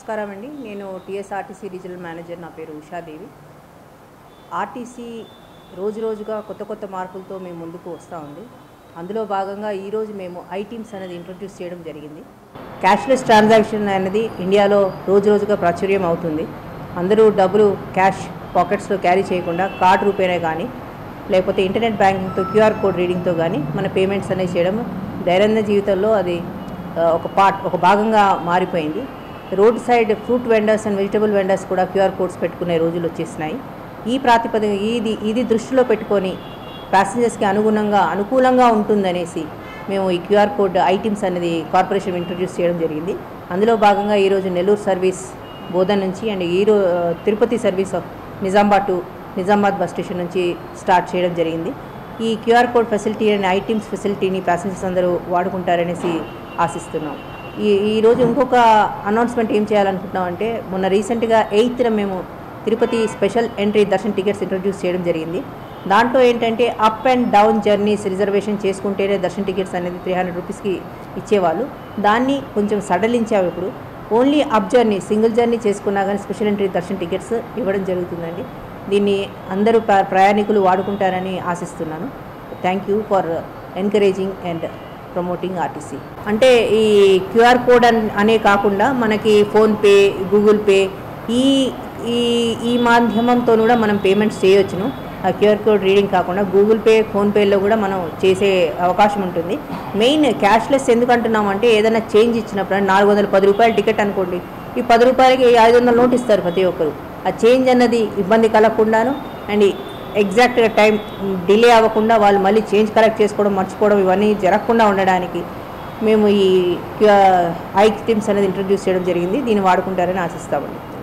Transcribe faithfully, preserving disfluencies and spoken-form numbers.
నమస్కారం అండి. నేను టీఎస్ ఆర్టీసీ రీజనల్ మేనేజర్. నా పేరు ఉషాదేవి. ఆర్టీసీ రోజు రోజుగా కొత్త కొత్త మార్పులతో మేము ముందుకు వస్తూ ఉంది. అందులో భాగంగా ఈరోజు మేము ఐ టీమ్స్ అనేది ఇంట్రొడ్యూస్ చేయడం జరిగింది. క్యాష్లెస్ ట్రాన్సాక్షన్ అనేది ఇండియాలో రోజు రోజుగా ప్రాచుర్యం అవుతుంది. అందరూ డబ్బులు క్యాష్ పాకెట్స్లో క్యారీ చేయకుండా కార్డ్ రూపేనే కానీ లేకపోతే ఇంటర్నెట్ బ్యాంకింగ్తో క్యూఆర్ కోడ్ రీడింగ్తో కానీ మన పేమెంట్స్ అనేవి చేయడం దైనందిన జీవితంలో అది ఒక పార్ట్ ఒక భాగంగా మారిపోయింది. Road side fruit vendors and vegetable vendors కూడా క్యూఆర్ కోడ్స్ పెట్టుకునే రోజులు వచ్చేసినాయి. ఈ ప్రాతిపదిక ఇది ఇది దృష్టిలో పెట్టుకొని ప్యాసింజర్స్కి అనుగుణంగా అనుకూలంగా ఉంటుందనేసి మేము ఈ క్యూఆర్ కోడ్ ఐటమ్స్ అనేది కార్పొరేషన్ ఇంట్రొడ్యూస్ చేయడం జరిగింది. అందులో భాగంగా ఈరోజు నెల్లూరు సర్వీస్ బోధన్ నుంచి అండ్ ఈరో Tirupati service Nizamabad to Nizamabad bus station నుంచి స్టార్ట్ చేయడం జరిగింది. ఈ QR code facility and items ఫెసిలిటీని ప్యాసింజర్స్ అందరూ వాడుకుంటారనేసి ఆశిస్తున్నాం. ఈ ఈరోజు ఇంకొక అనౌన్స్మెంట్ ఏం చేయాలనుకుంటున్నామంటే, మొన్న రీసెంట్గా ఎయిత్న మేము Tirupati special entry darshan tickets introduce చేయడం జరిగింది. దాంట్లో ఏంటంటే up and down journeys reservation చేసుకుంటేనే దర్శన్ టికెట్స్ అనేది త్రీ హండ్రెడ్ రూపీస్కి ఇచ్చేవాళ్ళు. దాన్ని కొంచెం సడలించాము. ఇప్పుడు only up journey single journey చేసుకున్నా కానీ స్పెషల్ ఎంట్రీ దర్శన్ టికెట్స్ ఇవ్వడం జరుగుతుందండి. దీన్ని అందరూ ప్రయాణికులు వాడుకుంటారని ఆశిస్తున్నాను. Thank you for encouraging and promoting RTC. అంటే ఈ క్యూఆర్ కోడ్ అనే కాకుండా మనకి ఫోన్పే, గూగుల్ పే ఈ ఈ ఈ మాధ్యమంతో కూడా మనం పేమెంట్స్ చేయవచ్చును. ఆ క్యూఆర్ కోడ్ రీడింగ్ కాకుండా గూగుల్ పే, ఫోన్పేలో కూడా మనం చేసే అవకాశం ఉంటుంది. మెయిన్ క్యాష్లెస్ ఎందుకు అంటున్నామంటే, ఏదైనా చేంజ్ ఇచ్చినప్పుడు నాలుగు వందల పది రూపాయల టికెట్ అనుకోండి, ఈ పది రూపాయలకి ఐదు వందల నోట్ ఇస్తారు ప్రతి ఒక్కరు. ఆ చేంజ్ అన్నది ఇబ్బంది కలగకుండాను అండ్ ఎగ్జాక్ట్గా టైం డిలే అవ్వకుండా వాళ్ళు మళ్ళీ చేంజ్ కలెక్ట్ చేసుకోవడం మర్చిపోవడం ఇవన్నీ జరగకుండా ఉండడానికి మేము ఈ ఐటమ్స్ అనేది ఇంట్రొడ్యూస్ చేయడం జరిగింది. దీన్ని వాడుకుంటారని ఆశిస్తామండి.